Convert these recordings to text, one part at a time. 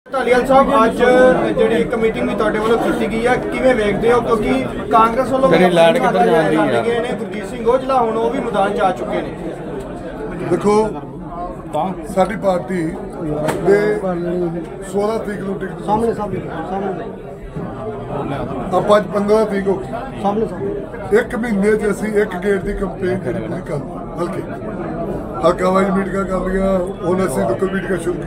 ਢਾਲੀਵਾਲ ਸਾਹਿਬ ਅੱਜ ਜਿਹੜੀ ਇੱਕ ਮੀਟਿੰਗ ਵੀ ਤੁਹਾਡੇ ਵੱਲੋਂ ਕੀਤੀ ਗਈ ਹੈ ਕਿਵੇਂ ਵੇਖਦੇ ਹੋ ਕਿਉਂਕਿ ਕਾਂਗਰਸ ਵੱਲੋਂ ਗਏ ਨੇ ਗੁਰਜੀਤ ਸਿੰਘ ਔਜਲਾ ਹੁਣ ਉਹ ਵੀ ਮੈਦਾਨ 'ਚ ਆ ਚੁੱਕੇ ਨੇ। देखो साडी पार्टी दे 16 तरीक ਨੂੰ ਟਿਕਟ ਸਾਹਮਣੇ ਆਪਾਂ ਅੱਜ 15 ਤਰੀਕ ਹੋ ਗਈ ਸਾਹਮਣੇ ਇੱਕ ਮਹੀਨੇ 'ਚ ਅਸੀਂ ਇੱਕ ਗੇਟ ਦੀ ਕੰਪੇਨ ਕਰੀ ਪੂਰੀ ਕਰ ਹਲਕੇ ਹਲਕਾ ਵਾਈਜ਼ ਮੀਟਿੰਗਾਂ ਕਰ ਲਈਆਂ ਹੁਣ ਅਸੀਂ ਲੋਕਲ ਮੀਟਿੰਗਾਂ ਸ਼ੁਰੂ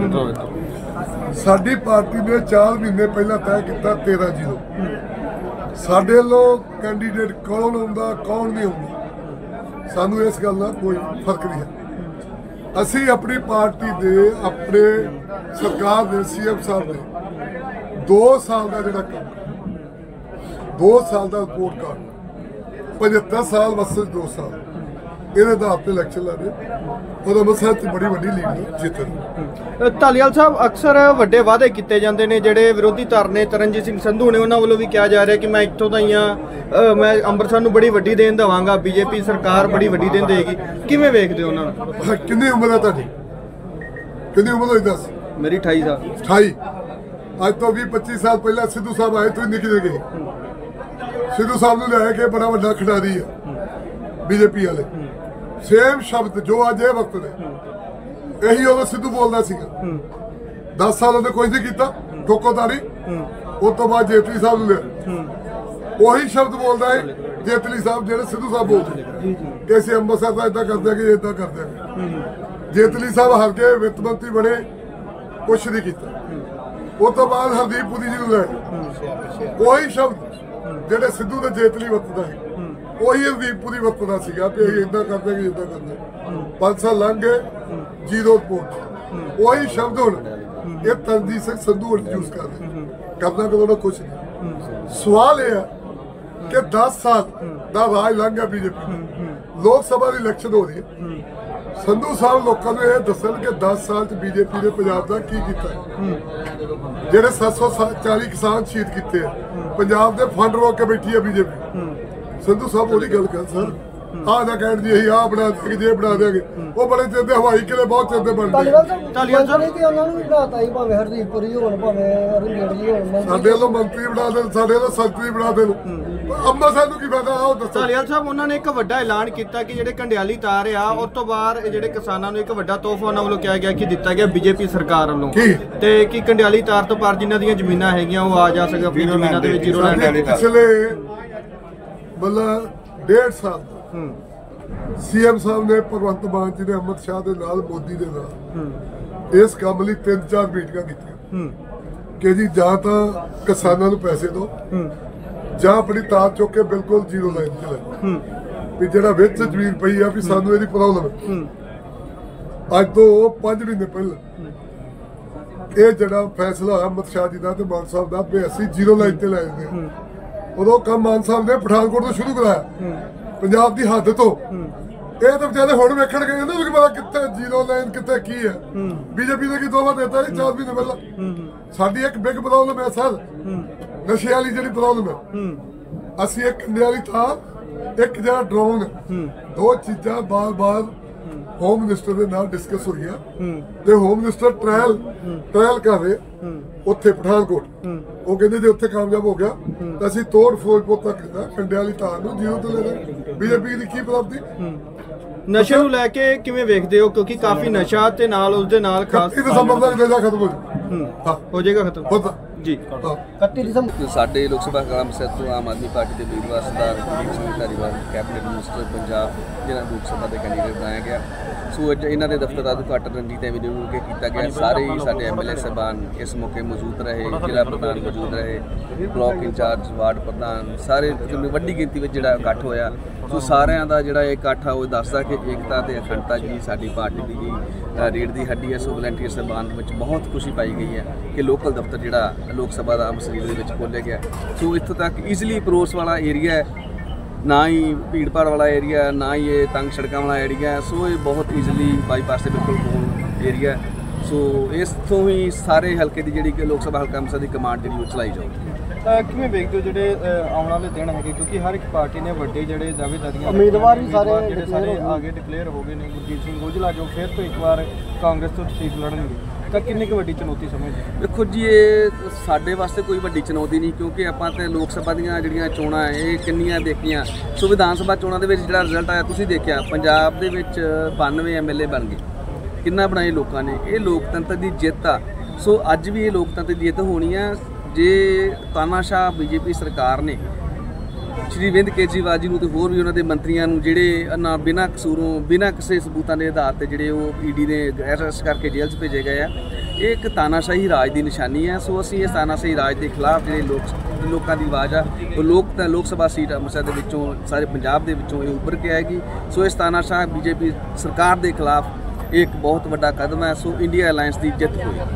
ਕੀਤੀਆਂ। ਸਾਡੀ ਪਾਰਟੀ ਨੇ 4 ਮਹੀਨੇ ਪਹਿਲਾਂ ਤੈਅ ਕੀਤਾ 13 ਜ਼ੀਰੋ ਸਾਡੇ ਵੱਲੋਂ ਕੈਂਡੀਡੇਟ ਕੌਣ ਆਉਂਦਾ ਕੌਣ ਨਹੀਂ ਆਉਂਦਾ ਸਾਨੂੰ ਇਸ ਗੱਲ ਨਾਲ ਕੋਈ ਫਰਕ ਨਹੀਂ ਹੈ। ਅਸੀਂ ਆਪਣੀ ਪਾਰਟੀ ਦੇ ਆਪਣੇ ਸਰਕਾਰ ਦੇ ਸੀਐਮ ਸਾਹਿਬ ਨੇ 2 ਸਾਲ ਦਾ ਜਿਹੜਾ ਕੰਮ 2 ਸਾਲ ਦਾ ਰਿਪੋਰਟ ਕਾਰਡ 75 ਸਾਲ ਵਸਤ 2 ਸਾਲ ਇਹਦੇ ਆਧਾਰ ਤੇ ਇਲੈਕਸ਼ਨ ਲੜੇ ਉਹਦਾ ਮਸਲਾ ਤੇ ਬੜੀ ਵੱਡੀ ਲੀਡ ਜਿੱਤਣ। ਢਾਲੀਵਾਲ ਸਾਹਿਬ ਅਕਸਰ ਵੱਡੇ ਵਾਅਦੇ ਕੀਤੇ ਜਾਂਦੇ ਨੇ ਜਿਹੜੇ ਵਿਰੋਧੀ ਧਿਰ ਨੇ ਤਰਨਜੀਤ ਸਿੰਘ ਸੰਧੂ ਨੇ ਉਹਨਾਂ ਵੱਲੋਂ ਵੀ ਕਿਹਾ ਜਾ ਰਿਹਾ ਕਿ ਮੈਂ ਇੱਥੋਂ ਦਾ ਹੀ ਹਾਂ ਮੈਂ ਅੰਮ੍ਰਿਤਸਰ ਨੂੰ ਬੜੀ ਵੱਡੀ ਦੇਣ ਦੇਵਾਂਗਾ ਬੀਜੇਪੀ ਸਰਕਾਰ ਬੜੀ ਵੱਡੀ ਦੇਣ ਦੇਗੀ ਕਿਵੇਂ ਵੇਖਦੇ ਹੋ ਉਹਨਾਂ ਨੂੰ? ਕਿੰਨੀ ਉਮਰ ਹੈ ਤੁਹਾਡੀ ਕਿੰਨੀ ਉਮਰ ਹੋਈ ਦੱਸ? ਮੇਰੀ 28 ਸਾਲ 28 ਅੱਜ ਤੋਂ 20-25 ਸਾਲ ਪਹਿਲਾਂ ਸਿੱਧੂ ਸਾਹਿਬ ਆਏ ਤੁਸੀਂ ਨਿਕਲੇ ਗਏ ਸਿੱਧੂ ਸਾਹਿਬ ਨੂੰ ਲਿਆਇਆ ਕਿ ਬੜਾ ਵੱਡਾ ਖਿਡਾਰੀ ਹੈ ਬੀਜੇਪੀ ਵਾਲੇ ਸੇਮ ਸ਼ਬਦ ਜੋ ਅੱਜ ਇਹ ਵਕਤ ਨੇ ਇਹੀ ਉਦੋਂ ਸਿੱਧੂ ਬੋਲਦਾ ਸੀਗਾ 10 ਸਾਲ ਉਹਨੇ ਕੁਝ ਨਹੀਂ ਕੀਤਾ ਠੋਕੋਦਾਰੀ ਉਸ ਤੋਂ ਬਾਅਦ ਜੇਤਲੀ ਸਾਹਿਬ ਨੂੰ ਲਿਆ ਉਹੀ ਸ਼ਬਦ ਬੋਲਦਾ ਹੈ ਜੇਤਲੀ ਸਾਹਿਬ ਜਿਹੜੇ ਸਿੱਧੂ ਸਾਹਿਬ ਬੋਲਦੇ ਕਿ ਅਸੀਂ ਅੰਮ੍ਰਿਤਸਰ ਦਾ ਇਦਾਂ ਕਰਦੇ ਕਿ ਇਦਾਂ ਕਰਦੇ ਜੇਤਲੀ ਸਾਹਿਬ ਹਾਰ ਕੇ ਵਿੱਤ ਮੰਤਰੀ ਬਣੇ ਕੁਛ ਨਹੀਂ ਕੀਤਾ ਉਸ ਤੋਂ ਬਾਅਦ ਹਰਦੀਪ ਪੁਰੀ ਜੀ ਨੂੰ ਲੈ ਉਹੀ ਸ਼ਬਦ ਜਿਹੜੇ ਸਿੱਧੂ ਦੇ ਜੇਤਲੀ ਵਰਤਦਾ ਹੈ ਉਹੀ ਹਰਦੀਪ ਪੁਰੀ ਵਰਤਦਾ ਸੀਗਾ ਕਿ ਅਸੀਂ ਇਦਾਂ ਕਰਦੇ ਕਿ ਇਦਾਂ ਕਰਦੇ 5 ਸਾਲ ਲੰਘ ਗਏ ਜ਼ੀਰੋ ਰਿਪੋਰਟ ਉਹੀ ਸ਼ਬਦ ਹੁਣ ਇਹ ਤਰਨਜੀਤ ਸਿੰਘ ਸੰਧੂ ਹੁਣ ਯੂਜ਼ ਕਰਦੇ ਕਰਨਾ ਕਦੋਂ ਨਾ ਕੁਛ ਨਹੀਂ। ਸਵਾਲ ਇਹ ਹੈ ਕਿ 10 ਸਾਲ ਦਾ ਰਾਜ ਲੰਘ ਗਿਆ ਬੀਜੇਪੀ ਲੋਕ ਸਭਾ ਦੀ ਇਲੈਕਸ਼ਨ ਹੋ ਰਹੀ ਹੈ ਸੰਧੂ ਸਾਹਿਬ ਲੋਕਾਂ ਨੂੰ ਇਹ ਦੱਸਣ ਕਿ 10 ਸਾਲ ਚ ਬੀਜੇਪੀ ਨੇ ਪੰਜਾਬ ਦਾ ਕੀ ਕੀਤਾ ਜਿਹੜੇ 740 ਕਿਸਾਨ ਸ਼ਹੀਦ ਕੀਤੇ ਪੰਜਾਬ ਦੇ ਫੰਡ ਰੋਕ ਕੇ ਬੈਠੀ ਹੈ ਬੀਜੇਪੀ ਸੰਧੂ ਸਾਹਿਬ ਉਹਦੀ ਗੱਲ ਕਰ ਸਰ ਆਹ ਨਾ ਕਹਿਣ ਜੀ ਅਸੀਂ ਆਹ ਬਣਾ ਦੇਗੇ ਜੇ ਬਣਾ ਦੇਗੇ ਉਹ ਬੜੇ ਚਿਰ ਦੇ ਹਵਾਈ ਕਿਲੇ ਬਹੁਤ ਚਿਰ ਦੇ ਬਣਦੇ ਢਾਲੀਵਾਲ ਸਾਹਿਬ ਕਿ ਉਹਨਾਂ ਨੂੰ ਵੀ ਬਣਾਤਾ ਹੀ ਭਾਵੇਂ ਹਰਦੀਪ ਪੁਰੀ ਹੋਣ ਭਾਵੇਂ ਅਰੁਣ ਜੀ ਹੋਣ ਸਾਡੇ ਵੱਲੋਂ ਮੰਤਰੀ ਬਣਾ ਦੇਣ ਸਾਡੇ ਵੱਲੋਂ ਸੰਤਰੀ ਬਣਾ ਦੇਣ ਅੰਮ੍ਰਿਤਸਰ ਨੂੰ ਕੀ ਫਾਇਦਾ ਉਹ ਦੱਸੋ। ਢਾਲੀਵਾਲ ਸਾਹਿਬ ਉਹਨਾਂ ਨੇ ਇੱਕ ਵੱਡਾ ਐਲਾਨ ਕੀਤਾ ਕਿ ਜਿਹੜੇ ਕੰਡਿਆਲੀ ਤਾਰ ਆ ਉਸ ਤੋਂ ਬਾਅਦ ਜਿਹੜੇ ਕਿਸਾਨਾਂ ਨੂੰ ਇੱਕ ਵੱਡਾ ਤੋਹਫਾ ਉਹਨਾਂ ਵੱਲੋਂ ਕਿਹਾ ਗਿਆ ਕਿ ਦਿੱਤਾ ਗਿਆ ਬੀਜੇਪੀ ਸਰਕਾਰ ਵੱਲੋਂ ਤੇ ਕਿ ਕੰਡਿਆਲੀ ਤਾਰ ਤੋਂ ਪਾਰ ਜਿਨ੍ਹਾਂ ਦੀਆਂ ਜ਼ਮੀਨਾਂ ਹੈਗੀਆਂ ਉਹ ਆ ਜਾ ਸਕਣ ਆਪਣੀ ਜ਼ਮੀਨਾਂ ਦੇ ਵਿੱਚ ਜ਼ੀਰੋ ਲੈਂਡ ਪਿਛਲੇ ਮਤਲਬ 1.5 ਸਾਲ ਸੀਐਮ ਸਾਹਿਬ ਨੇ ਭਗਵੰਤ ਮਾਨ ਜੀ ਨੇ ਅਮਿਤ ਸ਼ਾਹ ਦੇ ਨਾਲ ਮੋਦੀ ਦੇ ਨਾਲ ਇਸ ਕੰਮ ਲਈ 3-4 ਮੀਟਿੰਗਾਂ ਕੀਤੀਆਂ ਕਿ ਜੀ ਜਾਂ ਤਾਂ ਕਿਸਾਨਾਂ ਨੂੰ ਪੈਸੇ ਦਿਓ ਜਾਂ ਆਪਣੀ ਤਾਰ ਚੁੱਕ ਕੇ ਬਿਲਕੁਲ ਜ਼ੀਰੋ ਲਾਈਨ ਤੇ ਲੈ ਵੀ ਜਿਹੜਾ ਵਿੱਚ ਜ਼ਮੀਨ ਪਈ ਆ ਵੀ ਸਾਨੂੰ ਇਹਦੀ ਪ੍ਰੋਬਲਮ ਅੱਜ ਤੋਂ 5 ਮਹੀਨੇ ਪਹਿਲਾਂ ਇਹ ਜਿਹੜਾ ਫੈਸਲਾ ਹੋਇਆ ਅਮਿਤ ਸ਼ਾਹ ਜੀ ਦਾ ਤੇ ਮਾਨ ਸਾਹਿਬ ਦਾ ਵੀ ਅਸੀਂ ਜ਼ੀਰੋ ਲਾਈਨ ਤੇ ਲੈ ਜਾਂਦੇ ਉਦੋਂ ਕੰਮ ਮਾਨ ਸਾਹਿਬ ਨੇ ਪਠਾਨਕੋਟ ਤੋਂ ਸ਼ੁਰੂ ਕਰਾਇਆ ਪੰਜਾਬ ਦੀ ਹੱਦ ਤੋਂ ਇਹ ਤਾਂ ਵਿਚਾਰੇ ਹੁਣ ਵੇਖਣ ਗਏ ਨਾ ਵੀ ਪਤਾ ਕਿੱਥੇ ਜ਼ੀਰੋ ਲਾਈਨ ਕਿੱਥੇ ਕੀ ਹੈ ਬੀਜੇਪੀ ਨੇ ਕੀ ਦੋਵਾ ਦਿੱਤਾ 4 ਮਹੀਨੇ ਪਹਿਲਾਂ ਸਾਡੀ ਇੱਕ ਬਿਗ ਪ੍ਰੋਬਲਮ ਹੈ ਸਰ ਨਸ਼ੇ ਵਾਲੀ ਜਿਹੜੀ ਪ੍ਰੋਬਲਮ ਹੈ ਅਸੀਂ ਇੱਕ ਕੰਡੇ ਵਾਲੀ ਥਾਂ ਇੱਕ ਜਿਹੜਾ ਡਰੋਨ 2 ਚੀਜ਼ਾਂ ਬਾਰ-ਬਾਰ ਹੋਮ ਮਿਨਿਸਟਰ ਦੇ ਨਾਲ ਡਿਸਕਸ ਹੋਈਆਂ ਤੇ ਹੋਮ ਮਿਨਿਸਟਰ ਟ੍ਰਾਇਲ ਕਰ ਰਹੇ ਉੱਥੇ ਪਠਾਨਕੋਟ ਉਹ ਕਹਿੰਦੇ ਜੇ ਉੱਥੇ ਕਾਮਯਾਬ ਹੋ ਗਿਆ ਤਾਂ ਅਸੀਂ ਤੋੜ ਫਿਰੋਜ਼ਪੁਰ ਤੱਕ ਕੰਡੇ ਵਾਲੀ ਤਾਰ ਨੂੰ ਜ਼ੀਰੋ ਤੇ ਲੈ ਜਾਵਾਂਗੇ। ਬੀਜੇਪੀ ਦੀ ਕੀ ਪ੍ਰਾਪਤੀ ਨਸ਼ੇ ਨੂੰ ਲੈ ਕੇ ਕਿਵੇਂ ਵੇਖਦੇ ਹੋ ਕਿਉਂਕਿ ਕਾਫੀ ਨਸ਼ਾ ਤੇ ਨਾਲ ਉਸਦੇ ਨਾਲ ਖਾਸ ਦਸੰਬਰ ਤੱਕ ਨਸ਼ਾ ਖਤਮ ਹੋ ਜਾਏਗਾ ਖਤਮ ਜੀ 31 ਦਸੰਬਰ ਸਾਡੇ ਲੋਕ ਸਭਾ ਹਲਕਾ ਅੰਮ੍ਰਿਤਸਰ ਤੋਂ ਆਮ ਆਦਮੀ ਪਾਰਟੀ ਦੇ ਉਮੀਦਵਾਰ ਸਰਦਾਰ ਕੁਲਦੀਪ ਸਿੰਘ ਧਾਲੀਵਾਲ ਕੈਬਨਿਟ ਮਿਨਿਸਟਰ ਪੰਜਾਬ ਜਿਹਨਾਂ ਲੋਕ ਸਭਾ ਦੇ ਕੈਂਡੀਡੇਟ ਬਣਾਇਆ ਗਿਆ ਸੋ ਅੱਜ ਇਹਨਾਂ ਦੇ ਦਫ਼ਤਰ ਦਾ ਉਦਘਾਟਨ ਰਣਜੀਤ ਐਵੀਨਿਊ ਵਿਖੇ ਕੀਤਾ ਗਿਆ। ਸਾਰੇ ਹੀ ਸਾਡੇ ਐਮਐਲਏ ਸਾਹਿਬਾਨ ਇਸ ਮੌਕੇ ਮੌਜੂਦ ਰਹੇ ਜ਼ਿਲ੍ਹਾ ਪ੍ਰਧਾਨ ਮੌਜੂਦ ਰਹੇ ਬਲਾਕ ਇੰਚਾਰਜ ਵਾਰਡ ਪ੍ਰਧਾਨ ਸਾਰੇ ਵੱਡੀ ਗਿਣਤੀ ਵਿੱਚ ਜਿਹੜਾ ਇਕੱਠ ਹੋਇਆ ਸੋ ਸਾਰਿਆਂ ਦਾ ਜਿਹੜਾ ਇਹ ਇਕੱਠ ਆ ਉਹ ਦੱਸਦਾ ਕਿ ਏਕਤਾ ਤੇ ਅਖੰਡਤਾ ਜੀ ਸਾਡੀ ਪਾਰਟੀ ਦੀ ਰੀੜ ਦੀ ਹੱਡੀ ਹੈ। ਸੋ ਵਲੰਟੀਅਰ ਸਾਹਿਬਾਨ ਵਿੱਚ ਬਹੁਤ ਖੁਸ਼ੀ ਪਾਈ ਗਈ ਹੈ ਕਿ ਲੋਕਲ ਦਫ਼ਤਰ ਜਿਹੜਾ ਲੋਕ ਸਭਾ ਦਾ ਅੰਮ੍ਰਿਤਸਰ ਦੇ ਵਿੱਚ ਖੋਲ੍ਹਿਆ ਗਿਆ ਸੋ ਇੱਥੋਂ ਤੱਕ ਈਜ਼ੀਲੀ ਅਪਰੋਚ ਵਾਲਾ ਏਰੀਆ ਹੈ ਨਾ ਹੀ ਭੀੜ ਭਾੜ ਵਾਲਾ ਏਰੀਆ ਨਾ ਹੀ ਇਹ ਤੰਗ ਸੜਕਾਂ ਵਾਲਾ ਏਰੀਆ ਸੋ ਇਹ ਬਹੁਤ ਈਜ਼ੀਲੀ ਬਾਈਪਾਸ ਦੇ ਬਿਲਕੁਲ ਕੋਲ ਏਰੀਆ ਸੋ ਇਸ ਤੋਂ ਹੀ ਸਾਰੇ ਹਲਕੇ ਦੀ ਜਿਹੜੀ ਕਿ ਲੋਕ ਸਭਾ ਹਲਕਾ ਅੰਮ੍ਰਿਤਸਰ ਦੀ ਕਮਾਂਡ ਜਿਹੜੀ ਉਹ ਚਲਾਈ ਜਾਊਗੀ। ਕਿਵੇਂ ਵੇਖਦੇ ਹੋ ਜਿਹੜੇ ਆਉਣ ਵਾਲੇ ਦਿਨ ਹੈਗੇ ਕਿਉਂਕਿ ਹਰ ਇੱਕ ਪਾਰਟੀ ਨੇ ਵੱਡੇ ਜਿਹੜੇ ਦਾਅਵੇਦਾਰੀਆਂ ਉਮੀਦਵਾਰ ਵੀ ਸਾਰੇ ਜਿਹੜੇ ਸਾਰੇ ਆਗੇ ਡਿਕਲੇਅਰ ਹੋ ਗਏ ਨੇ ਗੁਰਜੀਤ ਸਿੰਘ ਔਜਲਾ ਜੋ ਫਿਰ ਤੋਂ ਇੱਕ ਵਾਰ ਕਾਂਗਰਸ ਤੋਂ ਸੀਟ ਲੜਨਗੇ ਤਾਂ ਕਿੰਨੀ ਕੁ ਵੱਡੀ ਚੁਣੌਤੀ ਸਮਝਦੇ? ਦੇਖੋ ਜੀ, ਇਹ ਸਾਡੇ ਵਾਸਤੇ ਕੋਈ ਵੱਡੀ ਚੁਣੌਤੀ ਨਹੀਂ, ਕਿਉਂਕਿ ਆਪਾਂ ਤੇ ਲੋਕ ਸਭਾ ਦੀਆਂ ਜਿਹੜੀਆਂ ਚੋਣਾਂ ਇਹ ਕਿੰਨੀਆਂ ਦੇਖੀਆਂ। ਸੋ ਵਿਧਾਨ ਸਭਾ ਚੋਣਾਂ ਦੇ ਵਿੱਚ ਜਿਹੜਾ ਰਿਜ਼ਲਟ ਆਇਆ ਤੁਸੀਂ ਦੇਖਿਆ, ਪੰਜਾਬ ਦੇ ਵਿੱਚ 92 MLA ਬਣ ਗਏ। ਕਿੰਨਾ ਬਣਾਏ ਲੋਕਾਂ ਨੇ, ਇਹ ਲੋਕਤੰਤਰ ਦੀ ਜਿੱਤ ਆ। ਸੋ ਅੱਜ ਵੀ ਇਹ ਲੋਕਤੰਤਰ ਦੀ ਜਿੱਤ ਹੋਣੀ ਆ। ਜੇ ਤਾਨਾਸ਼ਾਹ ਬੀਜੇਪੀ ਸਰਕਾਰ ਨੇ ਸ਼੍ਰੀ ਅਰਵਿੰਦ ਕੇਜਰੀਵਾਲ ਜੀ ਨੂੰ ਤੇ ਹੋਰ ਵੀ ਉਹਨਾਂ ਦੇ ਮੰਤਰੀਆਂ ਨੂੰ ਜਿਹੜੇ ਨਾ ਬਿਨਾਂ ਕਸੂਰੋਂ ਬਿਨਾਂ ਕਿਸੇ ਸਬੂਤਾਂ ਦੇ ਆਧਾਰ ਤੇ ਜਿਹੜੇ ਉਹ ਈਡੀ ਨੇ ਅਰੈਸਟ ਕਰਕੇ ਜੇਲ੍ਹ 'ਚ ਭੇਜੇ ਗਏ ਆ, ਇਹ ਇੱਕ ਤਾਨਾਸ਼ਾਹੀ ਰਾਜ ਦੀ ਨਿਸ਼ਾਨੀ ਹੈ। ਸੋ ਅਸੀਂ ਇਸ ਤਾਨਾਸ਼ਾਹੀ ਰਾਜ ਦੇ ਖਿਲਾਫ ਜਿਹੜੇ ਲੋਕਾਂ ਦੀ ਆਵਾਜ਼ ਆ ਉਹ ਲੋਕ ਸਭਾ ਸੀਟ ਅੰਮ੍ਰਿਤਸਰ ਦੇ ਵਿੱਚੋਂ ਸਾਰੇ ਪੰਜਾਬ ਦੇ ਵਿੱਚੋਂ ਇਹ ਉੱਭਰ ਕੇ ਆਏਗੀ। ਸੋ ਇਸ ਤਾਨਾਸ਼ਾਹ ਬੀਜੇਪੀ ਸਰਕਾਰ ਦੇ ਖਿਲਾਫ ਇਹ ਇੱਕ ਬਹੁਤ ਵੱਡਾ ਕਦਮ ਹੈ। ਸੋ ਇੰਡੀਆ ਅਲਾਇੰਸ ਦੀ ਜਿੱਤ ਹੋਈ।